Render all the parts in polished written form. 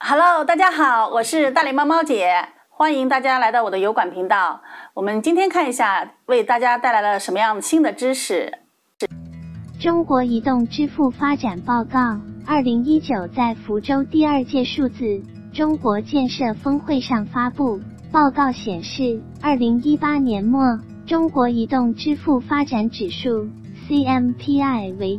Hello， 大家好，我是大脸猫猫姐，欢迎大家来到我的油管频道。我们今天看一下为大家带来了什么样新的知识。 中国移动支付发展报告2019在福州第2届数字中国建设峰会上发布。报告显示，2018年末，中国移动支付发展指数 CMPI 为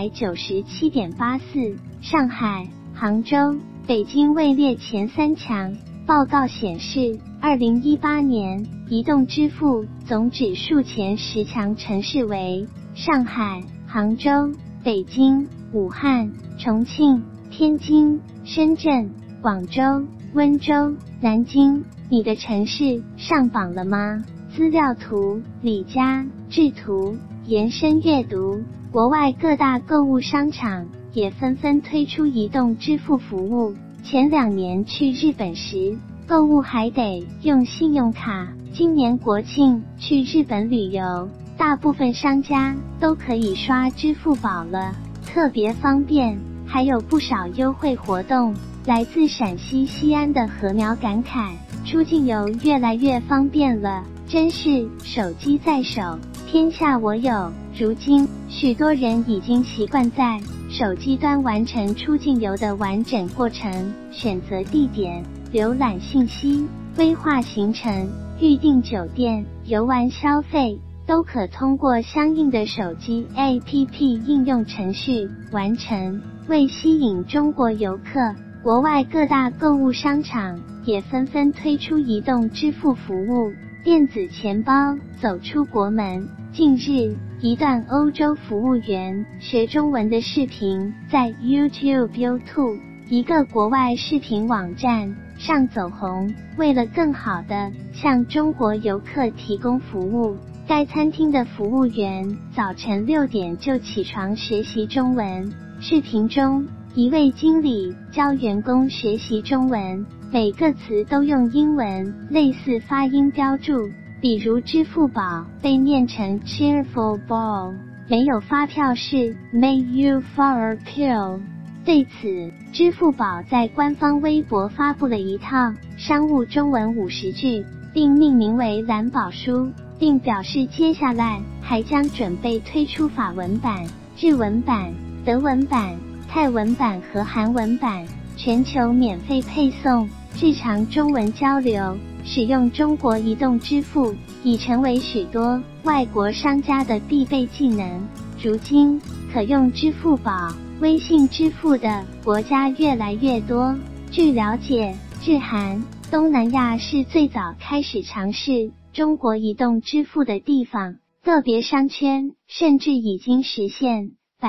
197.84， 上海、杭州、北京位列前3强。报告显示，2018年移动支付总指数前10强城市为上海、杭州、北京、武汉、重庆、天津、深圳、广州、温州、南京。你的城市上榜了吗？资料图、李佳、智图延伸阅读。国外各大购物商场也纷纷推出移动支付服务。前2年去日本时，购物还得用信用卡。今年国庆去日本旅游，大部分商家都可以刷支付宝了，特别方便，还有不少优惠活动。来自陕西西安的禾苗感慨，出境游越来越方便了，真是手机在手，天下我有。如今，许多人已经习惯在手机端完成出境游的完整过程，选择地点、浏览信息、规划行程、预订酒店、游玩消费，都可通过相应的手机 APP 应用程序完成。为吸引中国游客，国外各大购物商场也纷纷推出移动支付服务，电子钱包走出国门。近日，一段欧洲服务员学中文的视频在 YouTube 一个国外视频网站上走红。为了更好地向中国游客提供服务，该餐厅的服务员早晨6点就起床学习中文。视频中，一位经理教员工学习中文，每个词都用英文类似发音标注，比如支付宝被念成 cheerful ball， 没有发票是 may you for a pill。 对此，支付宝在官方微博发布了一套商务中文50句，并命名为蓝宝书，并表示接下来还将准备推出法文版、日文版、德文版、泰文版和韩文版，全球免费配送。日常中文交流，使用中国移动支付已成为许多外国商家的必备技能。如今，可用支付宝、微信支付的国家越来越多。据了解，日韩、东南亚是最早开始尝试中国移动支付的地方，个别商圈甚至已经实现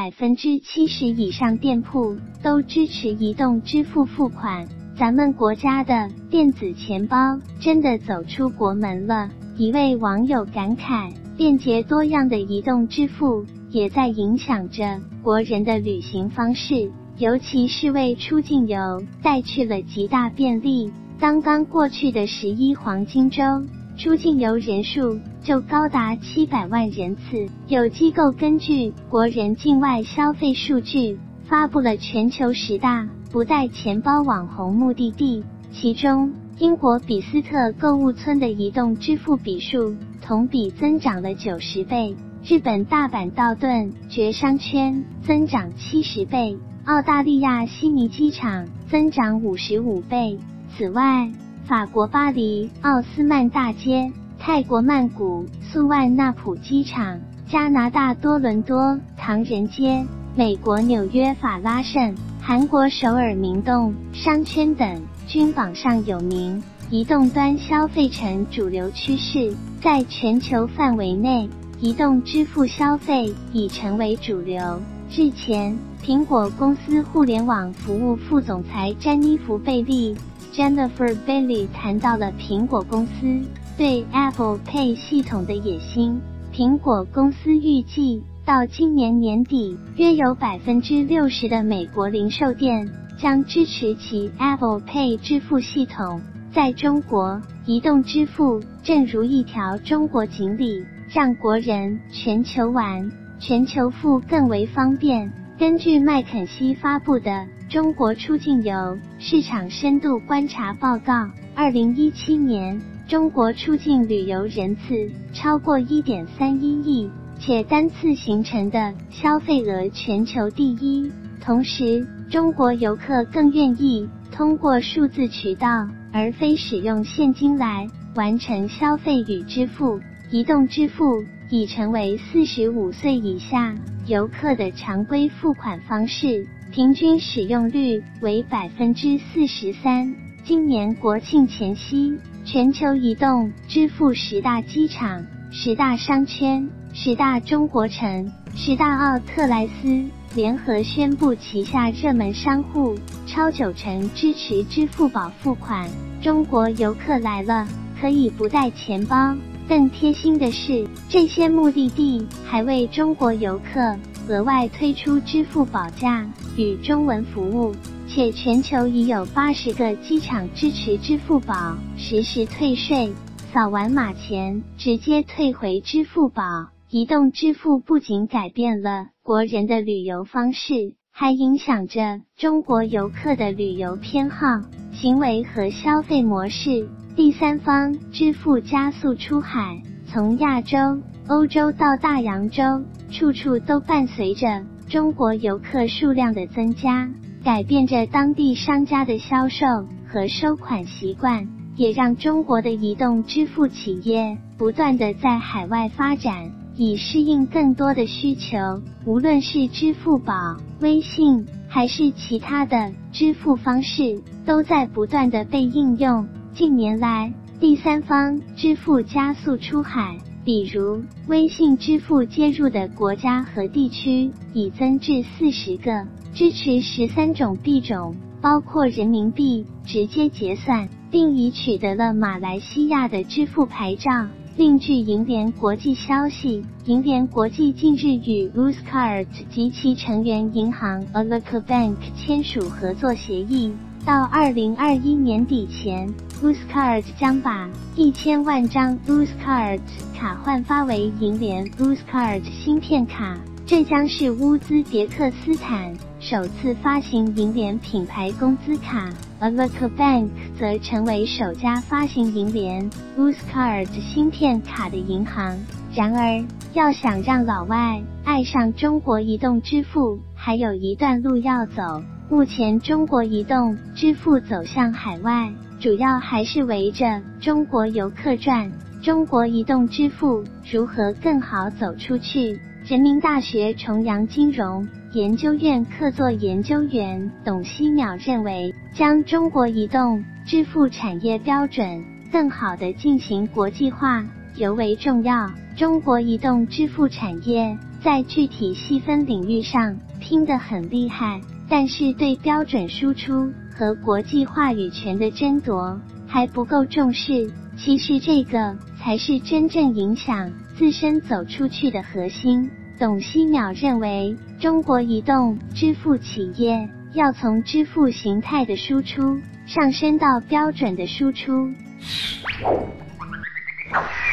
70%以上店铺都支持移动支付付款。咱们国家的电子钱包真的走出国门了。一位网友感慨，便捷多样的移动支付也在影响着国人的旅行方式，尤其是为出境游带去了极大便利。刚刚过去的11黄金周，出境游人数就高达700万人次。有机构根据国人境外消费数据，发布了全球10大不带钱包网红目的地，其中英国比斯特购物村的移动支付笔数同比增长了90倍，日本大阪道顿崛商圈增长70倍，澳大利亚悉尼机场增长55倍。此外，法国巴黎奥斯曼大街、泰国曼谷素万那普机场、加拿大多伦多唐人街、美国纽约法拉盛、韩国首尔明洞商圈等均榜上有名。移动端消费成主流趋势，在全球范围内，移动支付消费已成为主流。日前，苹果公司互联网服务副总裁詹妮弗·贝利 Jennifer Bailey 谈到了苹果公司对 Apple Pay 系统的野心。苹果公司预计到今年年底，约有60%的美国零售店将支持其 Apple Pay 支付系统。在中国，移动支付正如一条中国锦鲤，让国人全球玩、全球付更为方便。根据麦肯锡发布的中国出境游市场深度观察报告，2017年中国出境旅游人次超过 1.31 亿，且单次形成的消费额全球第一。同时，中国游客更愿意通过数字渠道，而非使用现金来完成消费与支付。移动支付已成为45岁以下游客的常规付款方式，平均使用率为 43%。今年国庆前夕，全球移动支付10大机场、10大商圈、10大中国城、10大奥特莱斯联合宣布旗下热门商户超90%支持支付宝付款。中国游客来了，可以不带钱包。更贴心的是，这些目的地还为中国游客额外推出支付宝价与中文服务，且全球已有80个机场支持支付宝实时退税，扫完码前直接退回支付宝。移动支付不仅改变了国人的旅游方式，还影响着中国游客的旅游偏好、行为和消费模式。第三方支付加速出海，从亚洲、欧洲到大洋洲，处处都伴随着中国游客数量的增加，改变着当地商家的销售和收款习惯，也让中国的移动支付企业不断地在海外发展，以适应更多的需求。无论是支付宝、微信还是其他的支付方式，都在不断地被应用。近年来，第三方支付加速出海，比如微信支付接入的国家和地区已增至40个，支持13种币种，包括人民币直接结算，并已取得了马来西亚的支付牌照。另据银联国际消息，银联国际近日与 Luzcard 及其成员银行 Alaka Bank 签署合作协议，到2021年底前，Luzcard 将把1000万张 Luzcard 卡换发为银联 Luzcard 芯片卡，这将是乌兹别克斯坦首次发行银联品牌工资卡，而 Alaka Bank 则成为首家发行银联 Luzcard 芯片卡的银行。然而，要想让老外爱上中国移动支付，还有一段路要走。目前中国移动支付走向海外，主要还是围着中国游客转。中国移动支付如何更好走出去？人民大学重阳金融研究院客座研究员董希淼认为，将中国移动支付产业标准更好地进行国际化尤为重要。中国移动支付产业在具体细分领域上拼得很厉害，但是对标准输出和国际话语权的争夺还不够重视。其实这个才是真正影响自身走出去的核心。董希淼认为，中国移动支付企业要从支付形态的输出上升到标准的输出。